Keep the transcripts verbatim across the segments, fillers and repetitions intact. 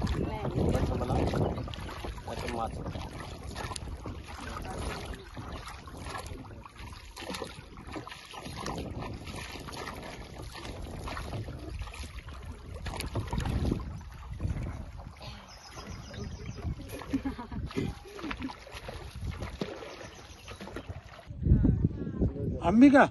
अंबिका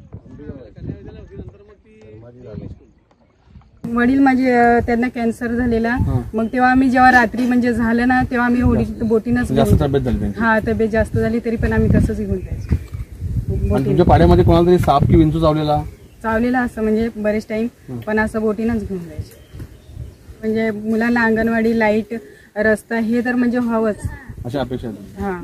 वडील माझे त्यांना कॅन्सर झालेला, मग तेव्हा आम्ही जेव्हा रात्री म्हणजे झालं ना तेव्हा आम्ही होडी बोटीनच हा तब्येत जास्त झाली तरी पण आम्ही तसंच घेऊन जायचो. तुमच्या पाड्यामध्ये कोणाला तरी साप की विंचू चावलेला चावलेला असं म्हणजे बरेच टाइम, पण असं बोटीनच घेऊन जायचं. म्हणजे मुलांना अंगणवाडी, लाईट, रस्ता हे तर म्हणजे व्हावंच अशा अपेक्षा. हा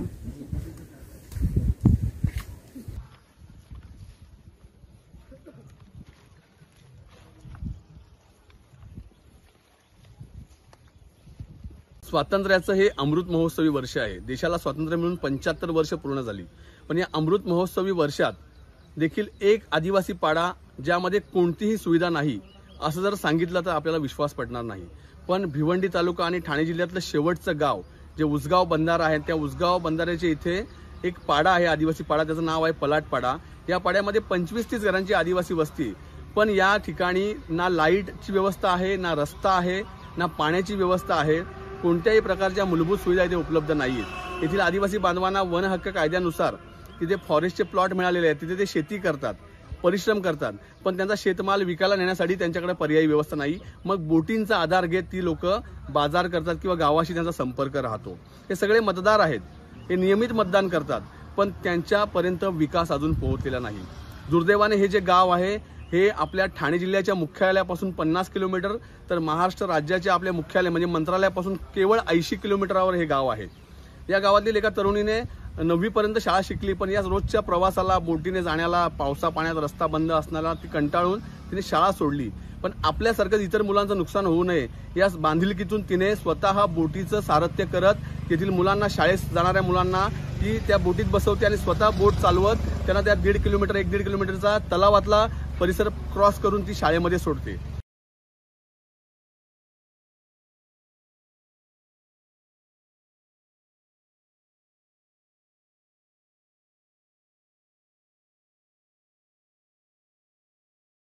स्वातंत्र्याचं हे अमृत महोत्सवी वर्ष आहे. देशाला स्वातंत्र्य मिळून पंच्याहत्तर वर्ष पूर्ण झाली, पण या अमृत महोत्सवी वर्षात देखील एक आदिवासी पाडा ज्यामध्ये कोणतीही सुविधा नाही असं जर सांगितलं तर आपल्याला विश्वास पटणार नाही. पण भिवंडी तालुका आणि ठाणे जिल्ह्यातलं शेवटचं गाव जे उसगाव बंधारा आहे, त्या उसगाव बंधाऱ्याच्या इथे एक पाडा आहे, आदिवासी पाडा, त्याचं नाव आहे पलाट पाडा. या पाड्यामध्ये पंचवीस तीस घरांची आदिवासी वस्ती, पण या ठिकाणी ना लाईटची व्यवस्था आहे, ना रस्ता आहे, ना पाण्याची व्यवस्था आहे. कोणत्याही प्रकारच्या मूलभूत सुविधा इथे उपलब्ध नाहीत. येथील आदिवासी बांधवांना वन हक्क कायद्यानुसार तिथे फॉरेस्टचे प्लॉट मिळालेले आहेत, तिथे ते शेती करतात, परिश्रम करतात, पण त्यांचा शेतमाल विकायला नेण्यासाठी त्यांच्याकडे पर्यायी व्यवस्था नाही. मग बोटींचा आधार घेत ती लोक बाजार करतात किंवा गावाशी त्यांचा संपर्क राहतो. हे सगळे मतदार आहेत, हे नियमित मतदान करतात, पण त्यांच्यापर्यंत विकास अजून पोहोचलेला नाही. दुर्दैवाने हे जे गाव आहे हे आपल्या ठाणे जिल्ह्याच्या मुख्यालयापासून पन्नास किलोमीटर तर महाराष्ट्र राज्याचे आपले मुख्यालय म्हणजे मंत्रालयापासून केवळ ऐंशी किलोमीटरवर हे गाव आहे. या गावातील एका तरुणीने नववी पर्यंत शाळा शिकली, पण या रोजच्या प्रवासाला, बोटीने जाण्याला, पावसा पाण्यात रस्ता बंद असणारा ती कंटाळून तिने शाळा सोडली. पण आपल्यासारखं इतर मुलांचं नुकसान होऊ नये या बांधिलकीतून तिने स्वतः बोटीचं सारथ्य करत येथील मुलांना, शाळेत जाणाऱ्या मुलांना ती त्या बोटीत बसवते आणि स्वतः बोट चालवत त्यांना त्या दीड किलोमीटर एक दीड किलोमीटरचा तलावातला परिसर क्रॉस करून ती शाळेमध्ये सोडते.